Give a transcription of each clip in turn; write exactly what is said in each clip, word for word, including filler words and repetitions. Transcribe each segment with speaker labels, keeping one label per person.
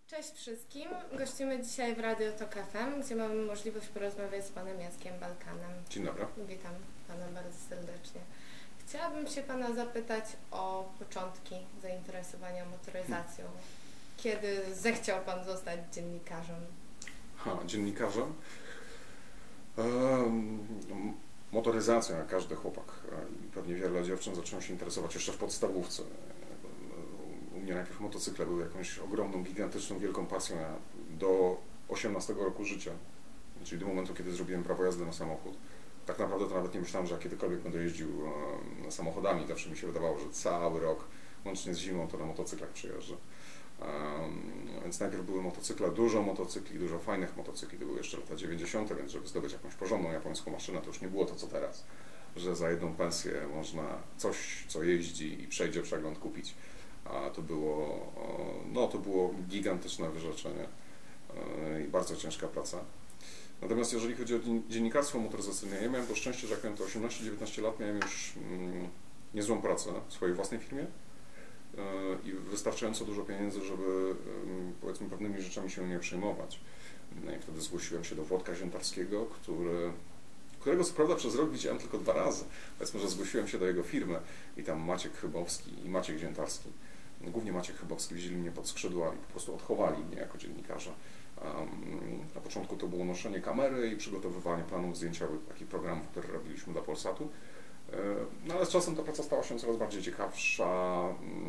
Speaker 1: Cześć wszystkim. Gościmy dzisiaj w Radio Tok F M, gdzie mamy możliwość porozmawiać z panem Jackiem Balkanem.
Speaker 2: Dzień dobry.
Speaker 1: Witam pana bardzo serdecznie. Chciałabym się pana zapytać o początki zainteresowania motoryzacją. Kiedy zechciał pan zostać dziennikarzem?
Speaker 2: Ha, dziennikarzem? Ehm, motoryzacją, jak każdy chłopak i pewnie wiele dziewczyn zaczęło się interesować jeszcze w podstawówce. U mnie najpierw motocykle były jakąś ogromną, gigantyczną, wielką pasją do osiemnastego roku życia, czyli do momentu, kiedy zrobiłem prawo jazdy na samochód. Tak naprawdę to nawet nie myślałem, że ja kiedykolwiek będę jeździł e, samochodami. Zawsze mi się wydawało, że cały rok, łącznie z zimą, to na motocyklach przyjeżdżę. Um, więc najpierw były motocykle, dużo motocykli, dużo fajnych motocykli, to były jeszcze lata dziewięćdziesiąte, więc żeby zdobyć jakąś porządną japońską maszynę, to już nie było to co teraz, że za jedną pensję można coś, co jeździ i przejdzie przegląd kupić. A to było, no, to było gigantyczne wyrzeczenie i bardzo ciężka praca. Natomiast jeżeli chodzi o dziennikarstwo motoryzacyjne, ja miałem to szczęście, że jak miałem to osiemnaście dziewiętnaście lat, miałem już mm, niezłą pracę w swojej własnej firmie i wystarczająco dużo pieniędzy, żeby powiedzmy pewnymi rzeczami się nie przejmować. No i wtedy zgłosiłem się do Włodka Ziętarskiego, który, którego co prawda przez rok widziałem tylko dwa razy. Powiedzmy, że zgłosiłem się do jego firmy i tam Maciek Chybowski i Maciek Ziętarski, głównie Maciek Chybowski, wzięli mnie pod skrzydła i po prostu odchowali mnie jako dziennikarza. Um, na początku to było noszenie kamery i przygotowywanie planów zdjęciowych, takich programów, które robiliśmy dla Polsatu. No ale z czasem ta praca stała się coraz bardziej ciekawsza,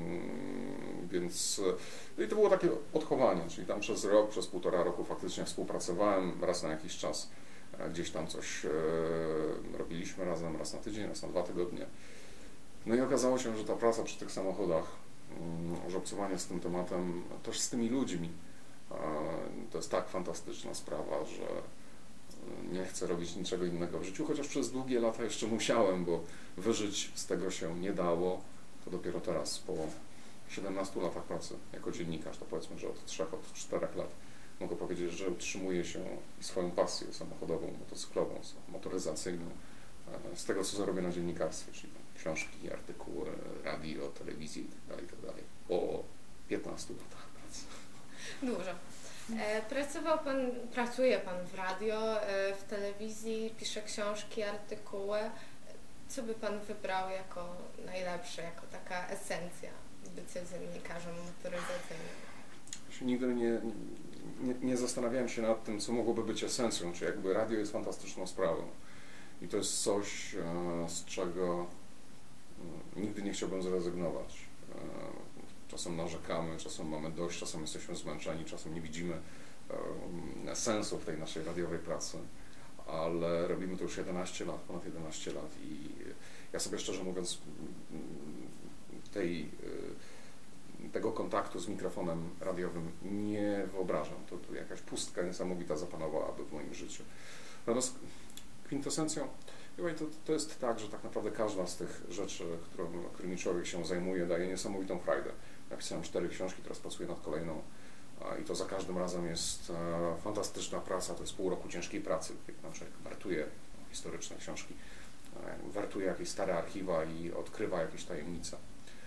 Speaker 2: więc no i to było takie odchowanie, czyli tam przez rok, przez półtora roku faktycznie współpracowałem, raz na jakiś czas gdzieś tam coś robiliśmy razem, raz na tydzień, raz na dwa tygodnie. No i okazało się, że ta praca przy tych samochodach, że obcowanie z tym tematem, też z tymi ludźmi, to jest tak fantastyczna sprawa, że nie chcę robić niczego innego w życiu, chociaż przez długie lata jeszcze musiałem, bo wyżyć z tego się nie dało. To dopiero teraz, po siedemnastu latach pracy jako dziennikarz, to powiedzmy, że od trzech, od czterech lat mogę powiedzieć, że utrzymuję się i swoją pasję samochodową, motocyklową, motoryzacyjną z tego, co zarobię na dziennikarstwie, czyli książki, artykuły, radio, telewizję itd., itd. Po piętnastu latach pracy.
Speaker 1: Dużo. Pracował pan, pracuje pan w radio, w telewizji, pisze książki, artykuły. Co by pan wybrał jako najlepsze, jako taka esencja bycia dziennikarzem motoryzacyjnym?
Speaker 2: Nigdy nie, nie, nie zastanawiałem się nad tym, co mogłoby być esencją, czy jakby radio jest fantastyczną sprawą. I to jest coś, z czego nigdy nie chciałbym zrezygnować. Czasem narzekamy, czasem mamy dość, czasem jesteśmy zmęczeni, czasem nie widzimy sensu w tej naszej radiowej pracy, ale robimy to już jedenaście lat, ponad jedenaście lat i ja sobie szczerze mówiąc tej, tego kontaktu z mikrofonem radiowym nie wyobrażam. To, to jakaś pustka niesamowita zapanowałaby w moim życiu. Natomiast kwintesencją, to, to jest tak, że tak naprawdę każda z tych rzeczy, którą, którymi człowiek się zajmuje, daje niesamowitą frajdę. Napisałem cztery książki, teraz pracuję nad kolejną i to za każdym razem jest fantastyczna praca, to jest pół roku ciężkiej pracy, jak na przykład wertuje historyczne książki, wertuje jakieś stare archiwa i odkrywa jakieś tajemnice.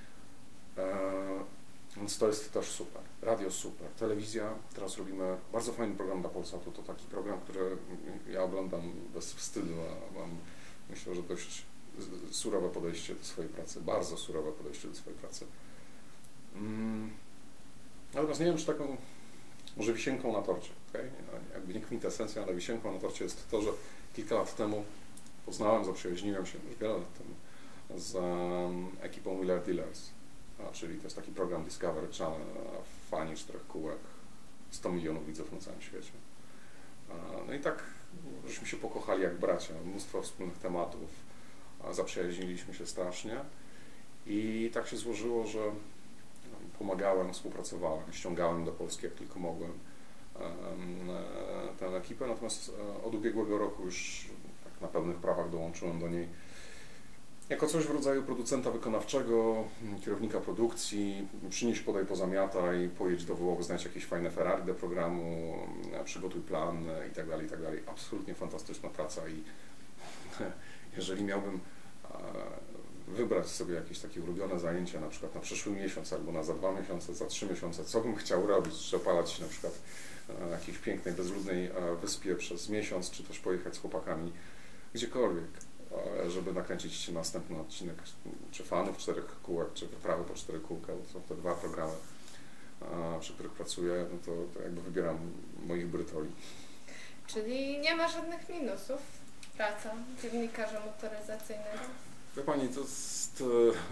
Speaker 2: Więc to jest też super. Radio super. Telewizja, teraz robimy bardzo fajny program dla Polsatu, to taki program, który ja oglądam bez wstydu, a mam myślę, że dość surowe podejście do swojej pracy, bardzo surowe podejście do swojej pracy. Hmm. Natomiast nie wiem, czy taką może wisienką na torcie, okay? Jakby nie kwintesencja, ale wisienką na torcie jest to, że kilka lat temu poznałem, zaprzyjaźniłem się już wiele lat temu z um, ekipą Wheeler Dealers, a, czyli to jest taki program Discovery Channel, fani czterech kółek, sto milionów widzów na całym świecie. A, no i tak żeśmy się pokochali jak bracia, mnóstwo wspólnych tematów, a, zaprzyjaźniliśmy się strasznie i tak się złożyło, że pomagałem, współpracowałem, ściągałem do Polski jak tylko mogłem tę ekipę, natomiast od ubiegłego roku już tak na pełnych prawach dołączyłem do niej jako coś w rodzaju producenta wykonawczego, kierownika produkcji, przynieś, podaj, pozamiataj, pojedź do Włoch, znajdź jakieś fajne Ferrari do programu, przygotuj plan itd., itd. Absolutnie fantastyczna praca i jeżeli miałbym wybrać sobie jakieś takie ulubione zajęcia, na przykład na przyszły miesiąc, albo na za dwa miesiące, za trzy miesiące, co bym chciał robić, przepalać się na przykład na jakiejś pięknej, bezludnej wyspie przez miesiąc, czy też pojechać z chłopakami gdziekolwiek, żeby nakręcić następny odcinek, czy fanów czterech kółek, czy wyprawy po cztery kółka, to są te dwa programy, przy których pracuję, no to, to jakby wybieram moich brytoli.
Speaker 1: Czyli nie ma żadnych minusów praca dziennikarza motoryzacyjnego?
Speaker 2: Wie Pani, to jest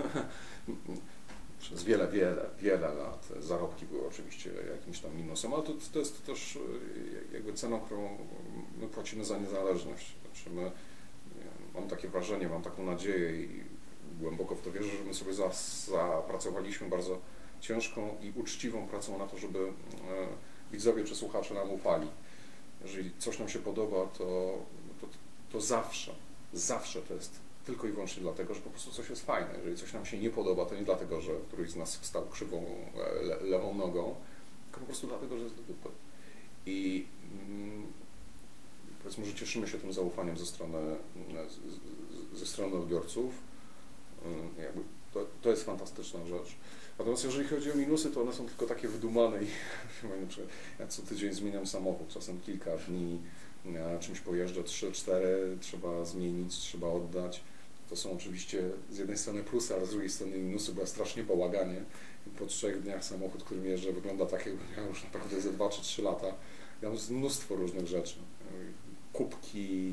Speaker 2: przez wiele, wiele, wiele lat zarobki były oczywiście jakimś tam minusem, ale to, to jest też jakby ceną, którą my płacimy za niezależność. Znaczy my, mam takie wrażenie, mam taką nadzieję i głęboko w to wierzę, że my sobie za, zapracowaliśmy bardzo ciężką i uczciwą pracą na to, żeby widzowie czy słuchacze nam ufali. Jeżeli coś nam się podoba, to, to, to zawsze, zawsze to jest tylko i wyłącznie dlatego, że po prostu coś jest fajne. Jeżeli coś nam się nie podoba, to nie dlatego, że któryś z nas wstał krzywą le, lewą nogą, tylko po prostu dlatego, że jest do dupy. I mm, powiedzmy, że cieszymy się tym zaufaniem ze strony, ze strony odbiorców. Jakby to, to jest fantastyczna rzecz. Natomiast jeżeli chodzi o minusy, to one są tylko takie wydumane i ja co tydzień zmieniam samochód, czasem kilka dni, ja czymś pojeżdżę, trzy, cztery, trzeba zmienić, trzeba oddać. To są oczywiście z jednej strony plusy, ale z drugiej strony minusy, bo ja strasznie bałaganie. Po trzech dniach samochód, którym jeżdżę, wygląda tak, jakbym miał już naprawdę ze dwa czy trzy lata. Ja mam mnóstwo różnych rzeczy. Kubki,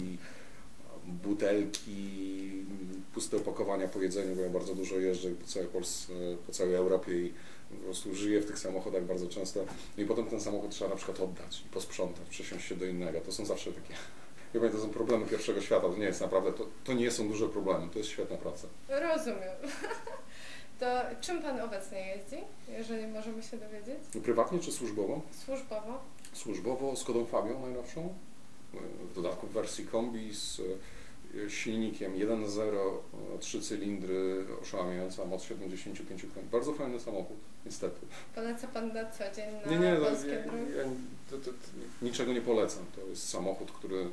Speaker 2: butelki, puste opakowania po jedzeniu, bo ja bardzo dużo jeżdżę po całej Polsce, po całej Europie i po prostu żyję w tych samochodach bardzo często. I potem ten samochód trzeba na przykład oddać i posprzątać, przesiąść się do innego. To są zawsze takie, ja pamiętam, to są problemy pierwszego świata. To nie jest naprawdę, to, to nie są duże problemy, to jest świetna praca.
Speaker 1: Rozumiem. To czym Pan obecnie jeździ, jeżeli możemy się dowiedzieć?
Speaker 2: Prywatnie czy służbowo?
Speaker 1: Służbowo.
Speaker 2: Służbowo Skodą Fabią najnowszą, w dodatku w wersji kombi z silnikiem jeden zero, trzy cylindry, oszałamiająca moc siedemdziesiąt pięć koni. Bardzo fajny samochód, niestety.
Speaker 1: Poleca Pan na co dzień na
Speaker 2: nie, nie,
Speaker 1: polskie
Speaker 2: ja,
Speaker 1: drogi?
Speaker 2: ja, to, to, to, niczego nie polecam. To jest samochód, który,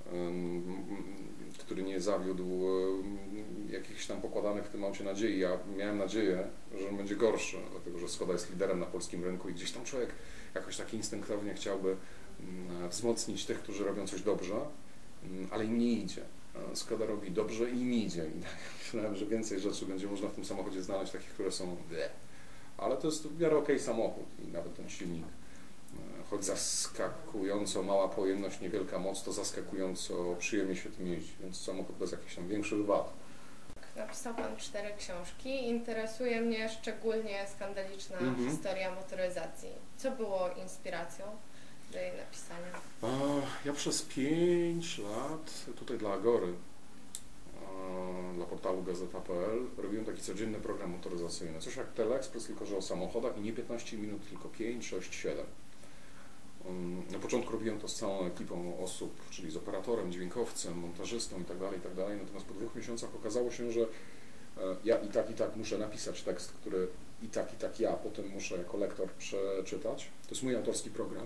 Speaker 2: który nie zawiódł jakichś tam pokładanych w tym aucie nadziei. Ja miałem nadzieję, że on będzie gorszy, dlatego że Skoda jest liderem na polskim rynku i gdzieś tam człowiek jakoś tak instynktownie chciałby wzmocnić tych, którzy robią coś dobrze, ale im nie idzie. Skoda robi dobrze i im idzie. I myślałem, że więcej rzeczy będzie można w tym samochodzie znaleźć, takich, które są bleh. Ale to jest w miarę okej samochód i nawet ten silnik, choć zaskakująco mała pojemność, niewielka moc, to zaskakująco przyjemnie się tym jeździ, więc samochód bez jakichś tam większych wad.
Speaker 1: Napisał Pan cztery książki. Interesuje mnie szczególnie skandaliczna
Speaker 2: Mhm.
Speaker 1: historia motoryzacji. Co było inspiracją do jej napisania?
Speaker 2: Ja przez pięć lat tutaj dla Agory, dla portalu gazeta kropka pe el robiłem taki codzienny program motoryzacyjny. Coś jak Teleexpress, tylko że o samochodach i nie piętnaście minut, tylko pięć, sześć, siedem. Na początku robiłem to z całą ekipą osób, czyli z operatorem, dźwiękowcem, montażystą itd., itd. Natomiast po dwóch miesiącach okazało się, że ja i tak, i tak muszę napisać tekst, który i tak, i tak ja potem muszę jako lektor przeczytać. To jest mój autorski program.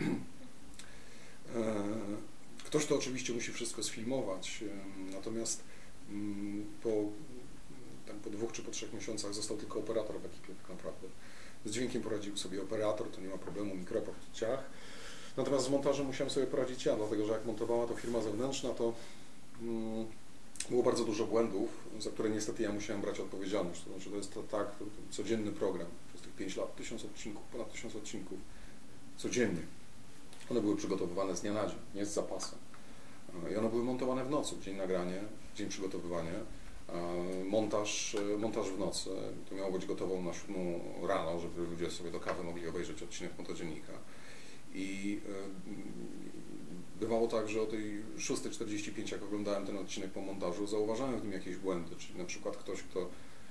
Speaker 2: Ktoś to oczywiście musi wszystko sfilmować, natomiast po, tam po dwóch czy po trzech miesiącach został tylko operator w ekipie tak naprawdę. Z dźwiękiem poradził sobie operator, to nie ma problemu, mikrofon w ciach. Natomiast z montażem musiałem sobie poradzić ja, dlatego że jak montowała to firma zewnętrzna, to mm, było bardzo dużo błędów, za które niestety ja musiałem brać odpowiedzialność. To znaczy to jest to, tak, to, to codzienny program, przez tych pięć lat, tysiąc odcinków, ponad tysiąc odcinków, codziennie. One były przygotowywane z dnia na dzień, nie z zapasem. I one były montowane w nocy, dzień nagranie, dzień przygotowywania, montaż, montaż w nocy. To miało być gotowo na siódmą rano, żeby ludzie sobie do kawy mogli obejrzeć odcinek Motodziennika. I bywało tak, że o tej szóstej czterdzieści pięć, jak oglądałem ten odcinek po montażu, zauważałem w nim jakieś błędy, czyli na przykład ktoś, kto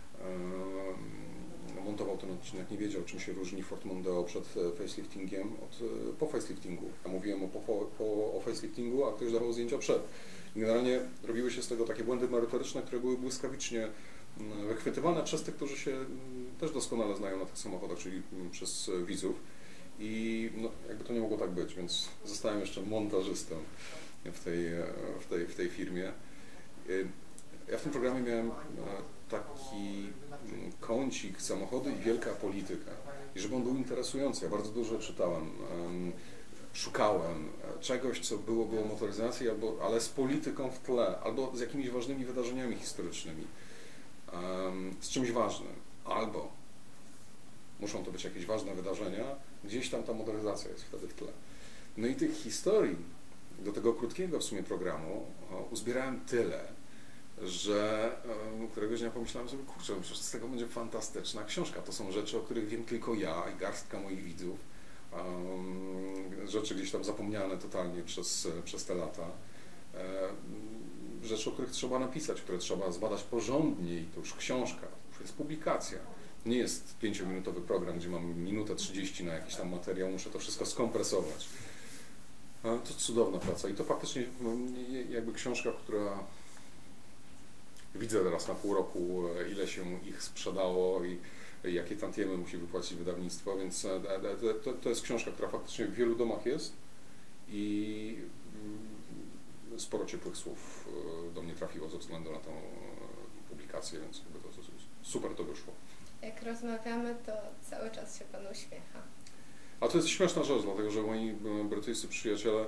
Speaker 2: montował ten odcinek, nie wiedział, czym się różni Ford Mondeo przed faceliftingiem od po faceliftingu. Ja mówiłem o, po, po, o faceliftingu, a ktoś dawał zdjęcia przed. I generalnie robiły się z tego takie błędy merytoryczne, które były błyskawicznie wychwytywane przez tych, którzy się też doskonale znają na tych samochodach, czyli przez widzów. I no, jakby to nie mogło tak być, więc zostałem jeszcze montażystą w tej, w tej, w tej firmie. Ja w tym programie miałem taki kącik samochody i wielka polityka. I żeby on był interesujący. Ja bardzo dużo czytałem, szukałem czegoś, co byłoby o motoryzacji, albo, ale z polityką w tle, albo z jakimiś ważnymi wydarzeniami historycznymi, z czymś ważnym, albo muszą to być jakieś ważne wydarzenia, gdzieś tam ta motoryzacja jest wtedy w tle. No i tych historii do tego krótkiego w sumie programu uzbierałem tyle, że któregoś dnia pomyślałem sobie, kurczę, przecież z tego będzie fantastyczna książka. To są rzeczy, o których wiem tylko ja i garstka moich widzów. Um, rzeczy gdzieś tam zapomniane totalnie przez, przez te lata. E, rzeczy, o których trzeba napisać, które trzeba zbadać porządnie i to już książka, to już jest publikacja. Nie jest pięciominutowy program, gdzie mam minutę trzydzieści na jakiś tam materiał, muszę to wszystko skompresować. E, to cudowna praca i to faktycznie jakby książka, która widzę teraz na pół roku, ile się ich sprzedało i jakie tantiemy musi wypłacić wydawnictwo, więc to, to jest książka, która faktycznie w wielu domach jest i sporo ciepłych słów do mnie trafiło ze względu na tą publikację, więc jakby to, to super to wyszło.
Speaker 1: Jak rozmawiamy, to cały czas się Pan uśmiecha.
Speaker 2: A to jest śmieszna rzecz, dlatego że moi brytyjscy przyjaciele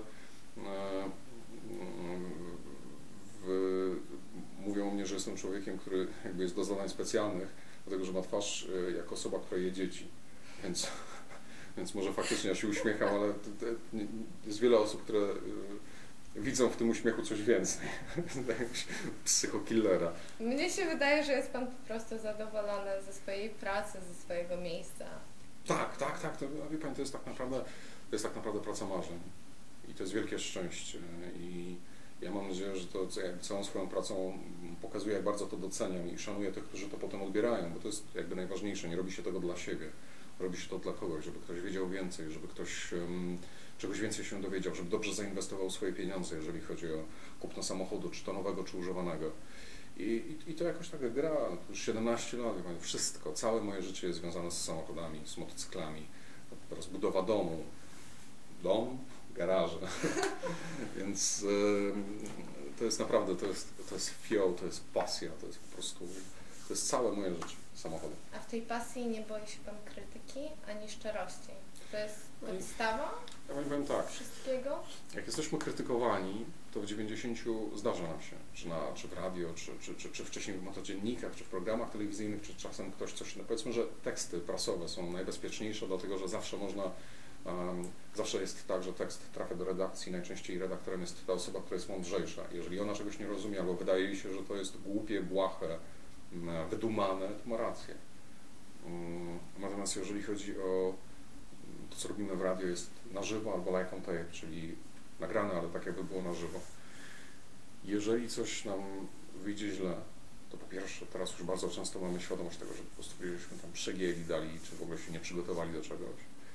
Speaker 2: w, mówią o mnie, że jestem człowiekiem, który jakby jest do zadań specjalnych, dlatego że ma twarz jak osoba, która je dzieci, więc, więc może faktycznie ja się uśmiecham, ale jest wiele osób, które widzą w tym uśmiechu coś więcej, psychokillera.
Speaker 1: Mnie się wydaje, że jest Pan po prostu zadowolony ze swojej pracy, ze swojego miejsca.
Speaker 2: Tak, tak, tak, to, wie Pani, to jest tak naprawdę, to jest tak naprawdę praca marzeń i to jest wielkie szczęście i ja mam nadzieję, że to jakby całą swoją pracą pokazuje, jak bardzo to doceniam i szanuję tych, którzy to potem odbierają, bo to jest jakby najważniejsze, nie robi się tego dla siebie, robi się to dla kogoś, żeby ktoś wiedział więcej, żeby ktoś um, czegoś więcej się dowiedział, żeby dobrze zainwestował swoje pieniądze, jeżeli chodzi o kupno samochodu, czy to nowego, czy używanego. I, i, i to jakoś tak gra, już siedemnaście lat, wszystko, całe moje życie jest związane z samochodami, z motocyklami, teraz budowa domu, dom, garaże, więc y, to jest naprawdę, to jest, to jest fioł, to jest pasja, to jest po prostu, to jest całe moje życie, samochody.
Speaker 1: A w tej pasji nie boi się Pan krytyki, ani szczerości? To jest podstawa
Speaker 2: ja powiem tak,
Speaker 1: wszystkiego?
Speaker 2: Jak jesteśmy krytykowani, to w dziewięćdziesięciu zdarza nam się, czy, na, czy w radio, czy, czy, czy, czy wcześniej w motodziennikach, czy w programach telewizyjnych, czy czasem ktoś coś, no powiedzmy, że teksty prasowe są najbezpieczniejsze, dlatego że zawsze można Um, zawsze jest tak, że tekst trafia do redakcji, najczęściej redaktorem jest ta osoba, która jest mądrzejsza. Jeżeli ona czegoś nie rozumie, albo wydaje jej się, że to jest głupie, błahe, wydumane, to ma rację. Um, natomiast jeżeli chodzi o to, co robimy w radio, jest na żywo albo live on tape, czyli nagrane, ale tak jakby było na żywo. Jeżeli coś nam wyjdzie źle, to po pierwsze, teraz już bardzo często mamy świadomość tego, że po prostu żeśmy tam przegięli, dali, czy w ogóle się nie przygotowali do czegoś.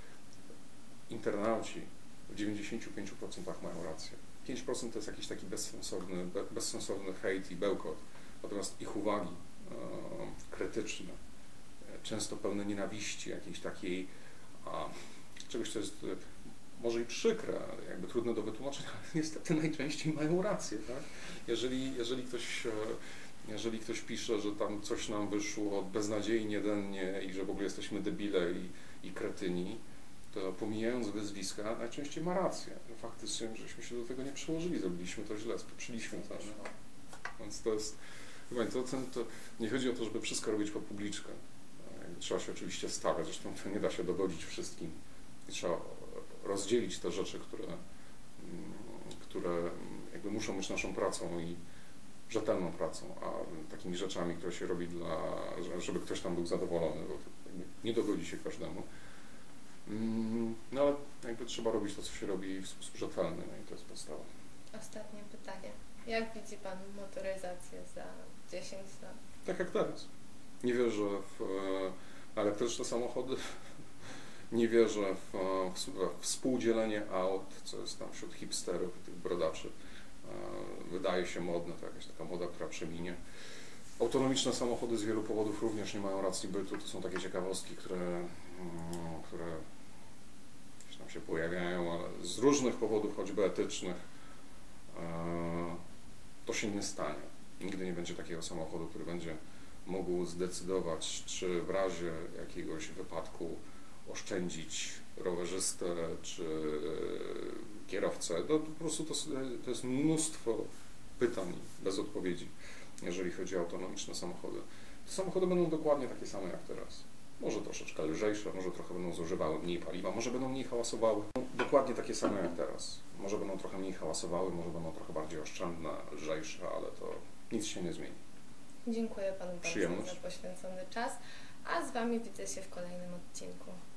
Speaker 2: Internauci w dziewięćdziesięciu pięciu procentach mają rację. pięć procent to jest jakiś taki bezsensowny, be, bezsensowny hejt i bełkot. Natomiast ich uwagi e, krytyczne, często pełne nienawiści, jakiejś takiej, a, czegoś, co jest e, może i przykre, jakby trudne do wytłumaczenia, ale niestety najczęściej mają rację. Tak? Jeżeli, jeżeli, ktoś, e, jeżeli ktoś pisze, że tam coś nam wyszło beznadziejnie, dennie i że w ogóle jesteśmy debile i, i kretyni, to pomijając wyzwiska, najczęściej ma rację. Faktycznie, żeśmy się do tego nie przyłożyli, zrobiliśmy to źle, spieprzyliśmy to. Więc to jest, chyba to, to, to nie chodzi o to, żeby wszystko robić pod publiczkę. Trzeba się oczywiście starać, zresztą to nie da się dogodzić wszystkim. I trzeba rozdzielić te rzeczy, które, które jakby muszą być naszą pracą i rzetelną pracą, a takimi rzeczami, które się robi dla, żeby ktoś tam był zadowolony, bo nie dogodzi się każdemu. No ale jakby trzeba robić to, co się robi w sposób rzetelny, no i to jest podstawa.
Speaker 1: Ostatnie pytanie. Jak widzi Pan motoryzację za dziesięć lat?
Speaker 2: Tak jak teraz. Nie wierzę w e, elektryczne samochody, nie wierzę w, w współdzielenie aut, co jest tam wśród hipsterów i tych brodaczy. E, wydaje się modne, to jakaś taka moda, która przeminie. Autonomiczne samochody z wielu powodów również nie mają racji bytu. To są takie ciekawostki, które, które gdzieś tam się pojawiają, ale z różnych powodów, choćby etycznych, to się nie stanie. Nigdy nie będzie takiego samochodu, który będzie mógł zdecydować, czy w razie jakiegoś wypadku oszczędzić rowerzystę czy kierowcę. To po prostu to, to jest mnóstwo pytań bez odpowiedzi, jeżeli chodzi o autonomiczne samochody. Te samochody będą dokładnie takie same jak teraz. Może troszeczkę lżejsze, może trochę będą zużywały mniej paliwa, może będą mniej hałasowały. Dokładnie takie same jak teraz. Może będą trochę mniej hałasowały, może będą trochę bardziej oszczędne, lżejsze, ale to nic się nie zmieni.
Speaker 1: Dziękuję Panu bardzo
Speaker 2: Przyjemność.
Speaker 1: za poświęcony czas, a z Wami widzę się w kolejnym odcinku.